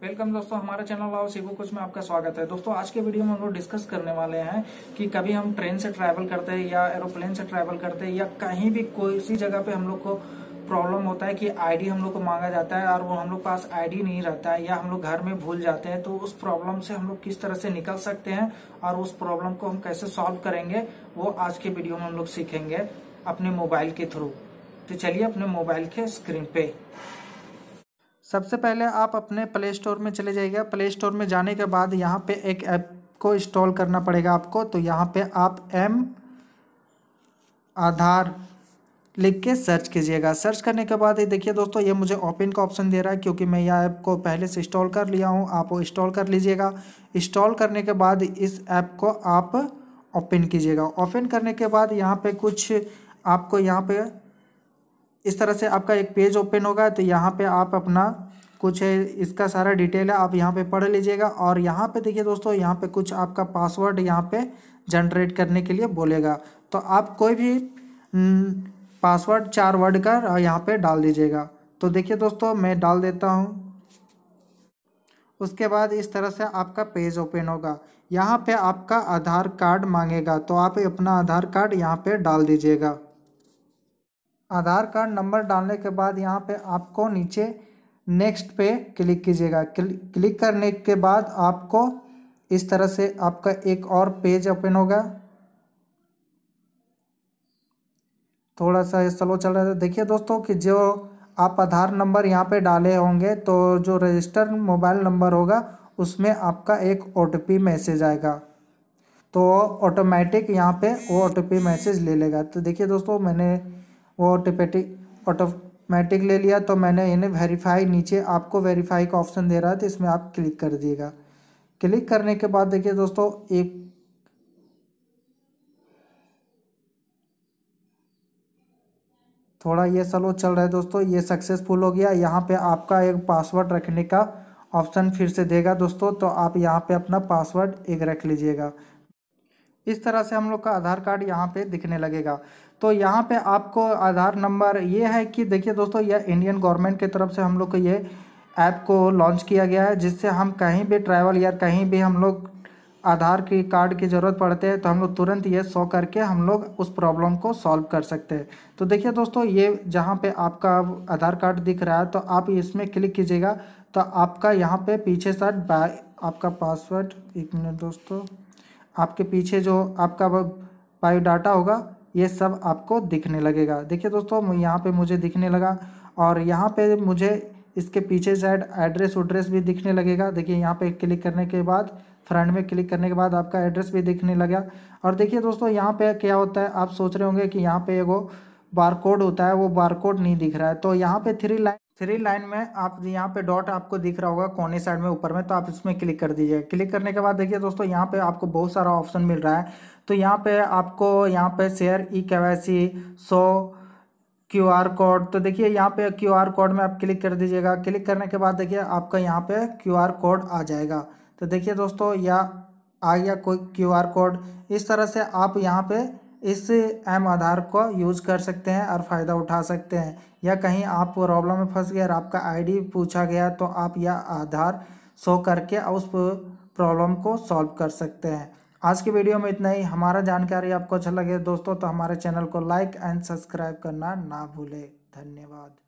Welcome दोस्तों, हमारे channel लाओ सीखो कुछ में आपका स्वागत है। दोस्तों आज के वीडियो में हम लोग डिस्कस करने वाले हैं कि कभी हम ट्रेन से ट्रैवल करते हैं या एरोप्लेन से ट्रैवल करते हैं या कहीं भी कोई सी जगह पे हम लोग को प्रॉब्लम होता है कि आईडी हम लोग को मांगा जाता है और वो हम लोग पास आईडी नहीं रहता है या हम लोग घर में भूल जाते हैं, तो उस प्रॉब्लम से हम लोग किस तरह से निकल सकते हैं और उस प्रॉब्लम को हम कैसे सॉल्व करेंगे वो आज के वीडियो में हम लोग सीखेंगे अपने मोबाइल के थ्रू। तो चलिए अपने मोबाइल के स्क्रीन पे सबसे पहले आप अपने प्ले स्टोर में चले जाइएगा। प्ले स्टोर में जाने के बाद यहाँ पे एक ऐप को इंस्टॉल करना पड़ेगा आपको। तो यहाँ पे आप एम आधार लिख के सर्च कीजिएगा। सर्च करने के बाद ये देखिए दोस्तों, ये मुझे ओपन का ऑप्शन दे रहा है क्योंकि मैं यह ऐप को पहले से इंस्टॉल कर लिया हूँ। आप वो इंस्टॉल कर लीजिएगा। इंस्टॉल करने के बाद इस ऐप को आप ओपन कीजिएगा। ओपन करने के बाद यहाँ पे कुछ आपको यहाँ पे इस तरह से आपका एक पेज ओपन होगा। तो यहाँ पे आप अपना कुछ है, इसका सारा डिटेल है, आप यहाँ पे पढ़ लीजिएगा। और यहाँ पे देखिए दोस्तों, यहाँ पे कुछ आपका पासवर्ड यहाँ पे जनरेट करने के लिए बोलेगा। तो आप कोई भी पासवर्ड 4 वर्ड का यहाँ पे डाल दीजिएगा। तो देखिए दोस्तों, मैं डाल देता हूँ। उसके बाद इस तरह से आपका पेज ओपन होगा। यहाँ पे आपका आधार कार्ड मांगेगा, तो आप अपना आधार कार्ड यहाँ पे डाल दीजिएगा। आधार कार्ड नंबर डालने के बाद यहाँ पे आपको नीचे नेक्स्ट पे क्लिक कीजिएगा। क्लिक करने के बाद आपको इस तरह से आपका एक और पेज ओपन होगा। थोड़ा सा स्लो चल रहा है। देखिए दोस्तों कि जो आप आधार नंबर यहाँ पे डाले होंगे, तो जो रजिस्टर्ड मोबाइल नंबर होगा उसमें आपका एक OTP मैसेज आएगा। तो ऑटोमेटिक यहाँ पे वो OTP मैसेज ले लेगा। तो देखिए दोस्तों, मैंने वो ऑटोमेटिक ले लिया। तो मैंने इन्हें वेरीफाई, नीचे आपको वेरीफाई का ऑप्शन दे रहा है, तो इसमें आप क्लिक कर दिएगा। क्लिक करने के बाद देखिए दोस्तों, एक थोड़ा ये स्लो चल रहा है दोस्तों। ये सक्सेसफुल हो गया। यहाँ पे आपका एक पासवर्ड रखने का ऑप्शन फिर से देगा दोस्तों। तो आप यहाँ पे अपना पासवर्ड एक रख लीजिएगा। इस तरह से हम लोग का आधार कार्ड यहाँ पे दिखने लगेगा। तो यहाँ पे आपको आधार नंबर, ये है कि देखिए दोस्तों, यह इंडियन गवर्नमेंट की तरफ से हम लोग को ये ऐप को लॉन्च किया गया है, जिससे हम कहीं भी ट्रैवल या कहीं भी हम लोग आधार की कार्ड की ज़रूरत पड़ते हैं तो हम लोग तुरंत ये शो करके हम लोग उस प्रॉब्लम को सॉल्व कर सकते हैं। तो देखिए दोस्तों, ये जहाँ पे आपका आधार कार्ड दिख रहा है, तो आप इसमें क्लिक कीजिएगा। तो आपका यहाँ पे पीछे साइड आपका पासवर्ड, एक मिनट दोस्तों, आपके पीछे जो आपका बायोडाटा होगा ये सब आपको दिखने लगेगा। देखिए दोस्तों, यहाँ पे मुझे दिखने लगा। और यहाँ पे मुझे इसके पीछे साइड एड्रेस उड्रेस भी दिखने लगेगा। देखिए यहाँ पे क्लिक करने के बाद, फ्रंट में क्लिक करने के बाद आपका एड्रेस भी दिखने लगा। और देखिए दोस्तों, यहाँ पे क्या होता है, आप सोच रहे होंगे कि यहाँ पे एगो बारकोड होता है, वो बारकोड नहीं दिख रहा है। तो यहाँ पे थ्री लाइन में आप यहाँ पे डॉट आपको दिख रहा होगा कोने साइड में ऊपर में, तो आप इसमें क्लिक कर दीजिए। क्लिक करने के बाद देखिए दोस्तों, यहाँ पे आपको बहुत सारा ऑप्शन मिल रहा है। तो यहाँ पे आपको यहाँ पे शेयर ई-KYC, शो QR कोड। तो देखिए यहाँ पे QR कोड में आप क्लिक कर दीजिएगा। क्लिक करने के बाद देखिए आपका यहाँ पे QR कोड आ जाएगा। तो देखिए दोस्तों, या आ गया कोई QR कोड। इस तरह से आप यहाँ पे इस एम आधार को यूज़ कर सकते हैं और फ़ायदा उठा सकते हैं। या कहीं आप प्रॉब्लम में फंस गए और आपका आईडी पूछा गया, तो आप यह आधार शो करके उस प्रॉब्लम को सॉल्व कर सकते हैं। आज की वीडियो में इतना ही। हमारा जानकारी आपको अच्छा लगे दोस्तों, तो हमारे चैनल को लाइक एंड सब्सक्राइब करना ना भूलें। धन्यवाद।